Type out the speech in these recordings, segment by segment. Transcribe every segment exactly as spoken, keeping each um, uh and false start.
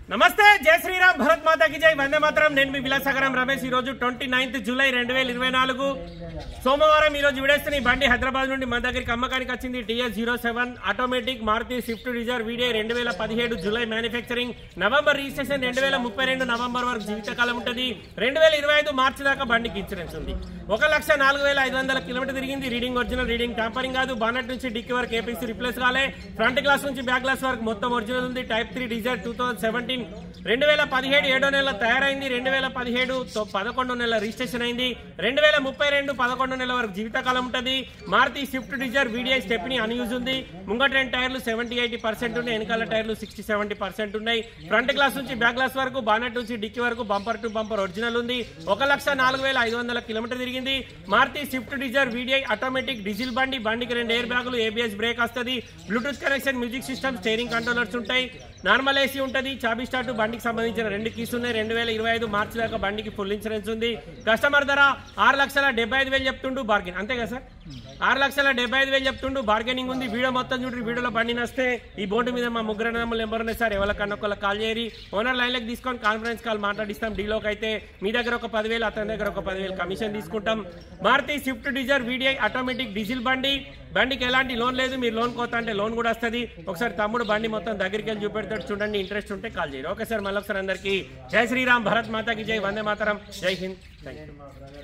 నమస్తే జై శ్రీరామ్ భరత్ మాతా కి జై వందే మాతరం నేను మీ విలాసగరం రమేష్ ఈ రోజు ట్వంటీ నైన్త్ జూలై రెండు వేల ఇరవై నాలుగు సోమవారం ఈ రోజు విడేస్తున్న ఈ బండి హైదరాబాద్ నుండి మన దగ్గరికి అమ్మకానికి వచ్చింది TS zero seven automatic Maruti Swift Dzire video రెండు వేల పదిహేడు జూలై మ్యానుఫ్యాక్చరింగ్ నవంబర్ రిజిస్ట్రేషన్ రెండు వేల ముప్పై రెండు నవంబర్ వరకు జీవితకాలం ఉంటుంది రెండు వేల ఇరవై ఐదు మార్చి దాకా బండికి ఇన్సూరెన్స్ ఉంది ఒక లక్ష నాలుగు వేల ఐదు వందల కిలోమీటర్ తిరిగింది రీడింగ్ ఒరిజినల్ రీడింగ్ టాంపరింగ్ కాదు బానెట్ నుంచి డిక్కీ వరకు ఏపీసీ రిప్లేస్ కాలే ఫ్రంట్ గ్లాస్ నుంచి బ్యాక్ గ్లాస్ వరకు మొత్తం ఒరిజినల్ ఉంది type three Dzire two thousand seventeen రెండు వేల పదిహేడు ఏడో నెల తయారైంది రెండు వేల పదిహేడు పదకొండు నెల రిజిస్ట్రేషన్ అయింది రెండు వేల ముప్పై రెండు పదకొండు నెలల వరకు జీవితకాలం ఉంటుంది Maruti Swift Dzire VDI stepney unused ఉంది ముంగట రెండు టైర్లు సెవెంటీ ఎయిటీ పర్సెంట్ ఉన్నాయి వెనకాల టైర్లు సిక్స్టీ సెవెంటీ పర్సెంట్ ఉన్నాయి ఫ్రంట్ గ్లాస్ నుంచి బ్యాక్ గ్లాస్ వరకు బానెట్ నుంచి డిక్కీ వరకు బంపర్ టు బంపర్ ఒరిజినల్ ఉంది ఒక లక్ష నాలుగు వేల ఐదు వందల కిలోమీటర్ తిరిగింది Maruti Swift Dzire VDI automatic diesel బండి బండికి రెండు ఎయిర్ బ్యాగులు ఏబిఎస్ బ్రేక్ వస్తుంది Bluetooth connection music system steering controllers ఉంటాయి నార్మల్ ఏసీ ఉంటుంది చాబీ స్టార్ట్ బండికి సంబంధించిన రెండు కీస్ ఉన్నాయి రెండు వేల ఇరవై ఐదు మార్చి దాకా బండికి ఫుల్ ఇన్సూరెన్స్ ఉంది కస్టమర్ ధర ఆరు లక్షల డెబ్బై ఐదు వేలు చెప్తుండు బార్గెన్ అంతే కదా సార్ ఆరు లక్షల డెబ్బై ఐదు వేలు చెప్తుండు బార్గెనింగ్ ఉంది వీడియో మొత్తం చూడండి వీడియోలో బండి నస్తే ఈ బోర్డు మీద మా ముగ్గురు నెంబర్ నెంబర్ ఉన్నాయి సార్ ఎవరికన్నా ఒకళ్ళకి కాల్ చేయరి ఓనర్ లైన్లోకి తీసుకొని కాన్ఫరెన్స్ కాల్ మాట్లాడిస్తాం డీలోకి అయితే మీ దగ్గర ఒక పదివేలు అతని దగ్గర ఒక పదివేలు కమిషన్ తీసుకుంటాం Maruti Swift Dzire VDI automatic diesel బండి బండికి ఎలాంటి లోన్ లేదు మీరు లోన్ కోత అంటే లోన్ కూడా వస్తుంది ఒకసారి తమ్ముడు బండి మొత్తం దగ్గరికి వెళ్ళి చూపెడతాడు చూడండి ఇంట్రెస్ట్ ఉంటే కాల్ చేయరు ఓకే సార్ మళ్ళీ ఒకసారి అందరికీ జై శ్రీరామ్ భరత్ మాతాకి జై వందే మాతరం జై హింద్ thank you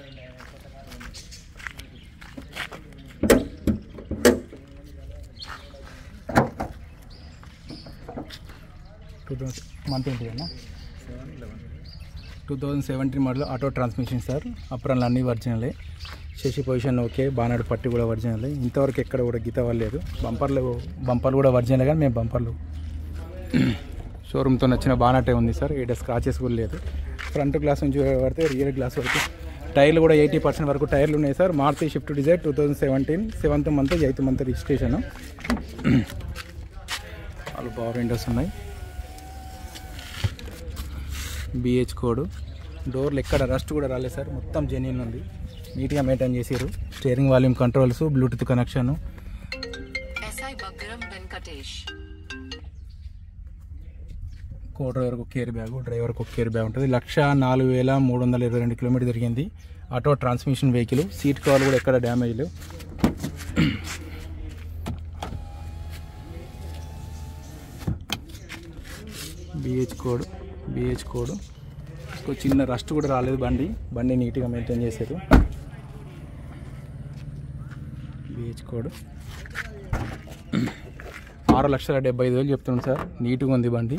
two thousand month ఏంటి అన్న two thousand seventeen model auto transmission sir అప్రాన్లు అన్నీ ఒరిజినలే చేసి పొజిషన్ ఓకే బానాడు పట్టి కూడా ఒరిజినలే ఇంతవరకు ఎక్కడ కూడా గీత అవ్వలేదు బంపర్లు బంపర్లు కూడా ఒరిజినల్ కానీ మేము బంపర్లు షోరూమ్తో నచ్చిన బానాటే ఉంది సార్ ఏడ స్క్రాచెస్ కూడా లేదు ఫ్రంట్ గ్లాస్ నుంచి పడితే రియర్ గ్లాస్ వరకు టైర్లు కూడా ఎయిటీ పర్సెంట్ వరకు టైర్లు ఉన్నాయి sir Maruti Swift Dzire two thousand seventeen seventh month eighth month registration వాళ్ళు పవర్ విండోస్ ఉన్నాయి బిహెచ్ కోడ్ డోర్లు ఎక్కడ రస్ట్ కూడా రాలేదు సార్ మొత్తం జెన్యూన్ ఉంది నీట్గా మెయింటైన్ చేసారు steering volume controls Bluetooth connection co డ్రైవర్కి కేర్ బ్యాగ్ డ్రైవర్కి ఒక కేర్ బ్యాగ్ ఉంటుంది లక్ష నాలుగు వేల మూడు వందల ఇరవై రెండు కిలోమీటర్ తిరిగింది auto transmission vehicle seat cover కూడా ఎక్కడ డ్యామేజ్ లేవు బిహెచ్ కోడ్ బిహెచ్ కోడ్ చిన్న రస్ట్ కూడా రాలేదు బండి బండి నీట్గా మెయింటైన్ చేశారు బిహెచ్ కోడ్ ఆరు లక్షల డెబ్బై ఐదు వేలు చెప్తున్నాను సార్ నీట్గా ఉంది బండి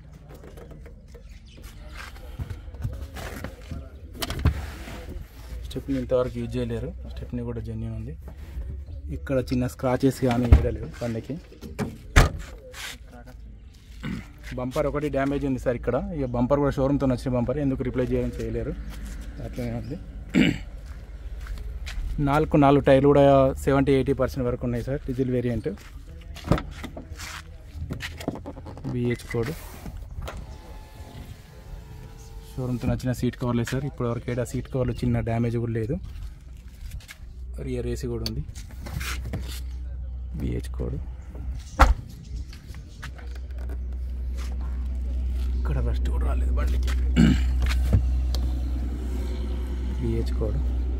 స్టెప్ని ఇంతవరకు యూజ్ చేయలేరు స్టెప్ని కూడా జెన్యూన్ ఉంది ఇక్కడ చిన్న స్క్రాచెస్ కానీ వేయలేవు బండికి బంపర్ ఒకటి డ్యామేజ్ ఉంది సార్ ఇక్కడ ఇక బంపర్ కూడా షోరూమ్తో నచ్చిన బంపర్ ఎందుకు రిప్లేస్ చేయడం చేయలేరు అట్లనే ఉంది నాలుగు నాలుగు టైర్లు కూడా సెవెంటీ ఎయిటీ పర్సెంట్ వరకు ఉన్నాయి sir diesel variant BH code షోరూమ్తో నచ్చిన సీట్ కవర్లే సార్ ఇప్పుడు వరకు ఏడా సీట్ కవర్లు చిన్న డ్యామేజ్ కూడా లేదు రియర్ ఏసీ కూడా ఉంది బిహెచ్ కోడ్ ఇక్కడ రస్ట్ కూడా రాలేదు బండికి బిహెచ్ కోడ్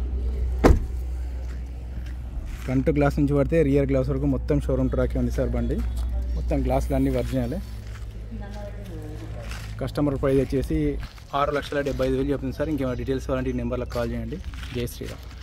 ఫ్రంట్ గ్లాస్ నుంచి పడితే రియర్ గ్లాస్ వరకు మొత్తం షోరూమ్ ట్రాకే ఉంది సార్ బండి మొత్తం గ్లాసులు అన్నీ ఒరిజినలే కస్టమర్ ప్రైస్ వచ్చేసి ఆరు లక్షల డెబ్బై ఐదు వేలు చెప్తుంది సార్ ఇంకేమైనా డీటెయిల్స్ అలాంటి నెంబర్లకు కాల్ చేయండి జై శ్రీరామ్.